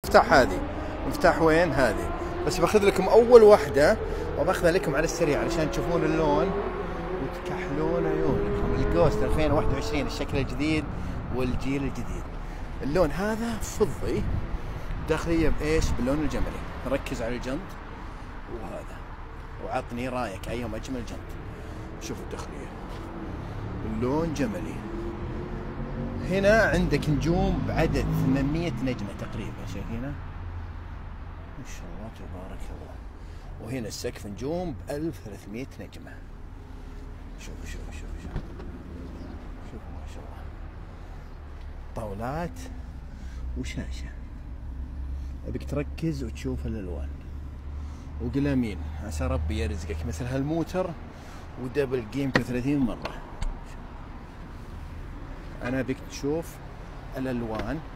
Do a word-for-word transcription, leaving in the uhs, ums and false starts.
مفتاح هذه، مفتاح وين هذه؟ بس باخذ لكم اول واحده وباخذها لكم على السريع علشان تشوفون اللون وتكحلون عيونكم. الجوست ألفين وواحد وعشرين الشكل الجديد والجيل الجديد. اللون هذا فضي، داخليه بايش؟ باللون الجملي. نركز على الجنط وهذا، وعطني رايك ايهم اجمل جنط. شوفوا الداخليه، اللون جملي. هنا عندك نجوم بعدد ثمانمية نجمة تقريبا، شايفينها؟ ما شاء الله تبارك الله. وهنا السقف نجوم بألف وثلاثمية نجمة. شوفوا شوفوا شوفوا شوفوا شوفوا ما شاء الله. طاولات وشاشة. أبيك تركز وتشوف الألوان وقلامين عسى ربي يرزقك مثل هالموتر ودبل قيمته ثلاثين مرة. أنا بك تشوف الألوان